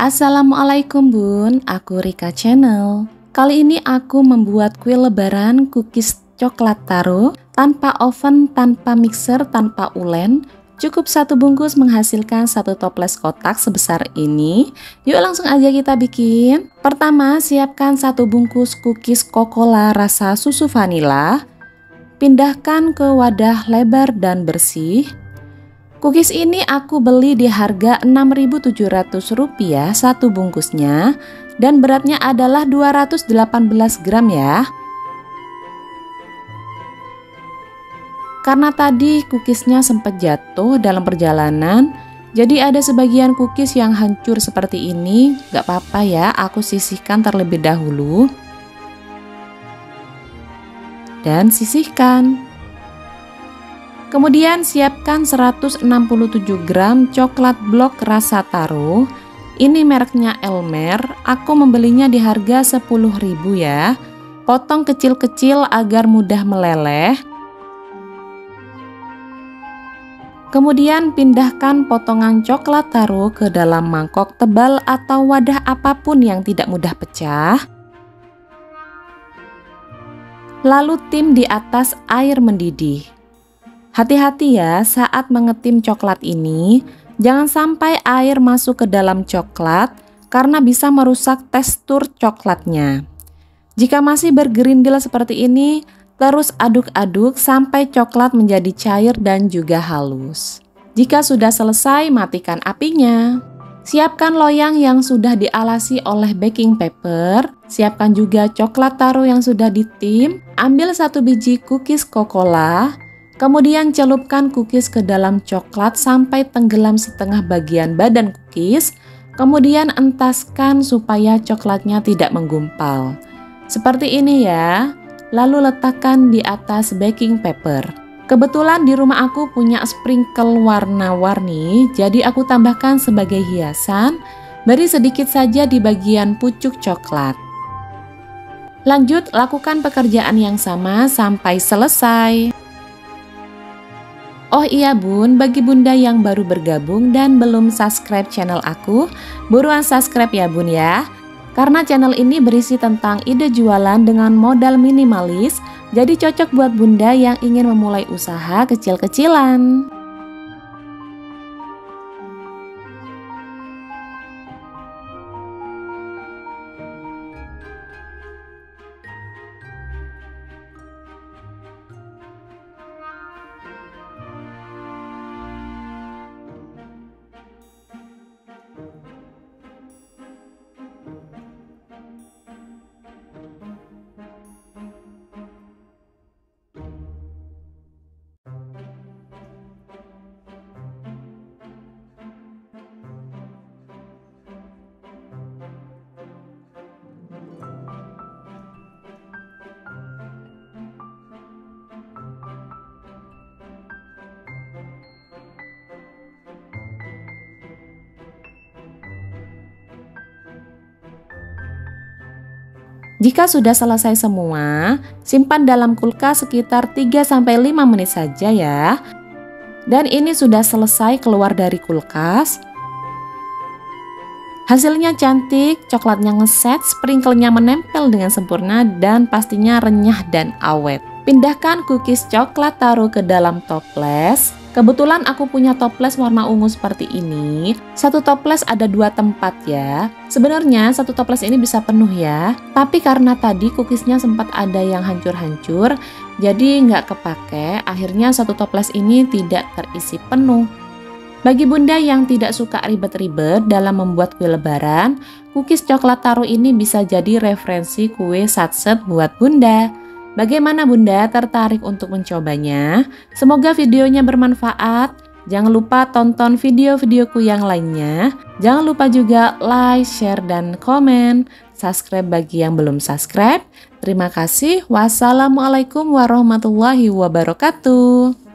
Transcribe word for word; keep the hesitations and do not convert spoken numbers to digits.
Assalamualaikum Bun, aku Rika Channel. Kali ini aku membuat kue lebaran cookies coklat taro tanpa oven, tanpa mixer, tanpa ulen. Cukup satu bungkus menghasilkan satu toples kotak sebesar ini. Yuk langsung aja kita bikin. Pertama, siapkan satu bungkus cookies Cocola rasa susu vanila. Pindahkan ke wadah lebar dan bersih. Cookies ini aku beli di harga enam ribu tujuh ratus rupiah satu bungkusnya dan beratnya adalah dua ratus delapan belas gram ya. Karena tadi cookiesnya sempat jatuh dalam perjalanan, jadi ada sebagian cookies yang hancur seperti ini. Gak apa-apa ya, aku sisihkan terlebih dahulu. Dan sisihkan. Kemudian siapkan seratus enam puluh tujuh gram coklat blok rasa taro. Ini mereknya Elmer. Aku membelinya di harga sepuluh ribu ya. Potong kecil-kecil agar mudah meleleh. Kemudian pindahkan potongan coklat taro ke dalam mangkok tebal atau wadah apapun yang tidak mudah pecah. Lalu tim di atas air mendidih. Hati-hati ya saat mengetim coklat ini, jangan sampai air masuk ke dalam coklat karena bisa merusak tekstur coklatnya. Jika masih bergerindil seperti ini, terus aduk-aduk sampai coklat menjadi cair dan juga halus. Jika sudah selesai, matikan apinya. Siapkan loyang yang sudah dialasi oleh baking paper. Siapkan juga coklat taro yang sudah ditim. Ambil satu biji cookies Cocola. Kemudian celupkan cookies ke dalam coklat sampai tenggelam setengah bagian badan cookies. Kemudian entaskan supaya coklatnya tidak menggumpal. Seperti ini ya. Lalu letakkan di atas baking paper. Kebetulan di rumah aku punya sprinkle warna-warni, jadi aku tambahkan sebagai hiasan. Beri sedikit saja di bagian pucuk coklat. Lanjut, lakukan pekerjaan yang sama sampai selesai. Oh iya Bun, bagi bunda yang baru bergabung dan belum subscribe channel aku, buruan subscribe ya Bun ya. Karena channel ini berisi tentang ide jualan dengan modal minimalis, jadi cocok buat bunda yang ingin memulai usaha kecil-kecilan. Jika sudah selesai semua, simpan dalam kulkas sekitar tiga sampai lima menit saja ya. Dan ini sudah selesai keluar dari kulkas. Hasilnya cantik, coklatnya ngeset, sprinklenya menempel dengan sempurna dan pastinya renyah dan awet. Pindahkan cookies coklat taro ke dalam toples. Kebetulan aku punya toples warna ungu seperti ini. Satu toples ada dua tempat ya. Sebenarnya satu toples ini bisa penuh ya. Tapi karena tadi cookiesnya sempat ada yang hancur-hancur, jadi nggak kepake. Akhirnya satu toples ini tidak terisi penuh. Bagi bunda yang tidak suka ribet-ribet dalam membuat kue lebaran, cookies coklat taro ini bisa jadi referensi kue satset buat bunda. Bagaimana bunda, tertarik untuk mencobanya? Semoga videonya bermanfaat. Jangan lupa tonton video-videoku yang lainnya. Jangan lupa juga like, share, dan komen. Subscribe bagi yang belum subscribe. Terima kasih. Wassalamualaikum warahmatullahi wabarakatuh.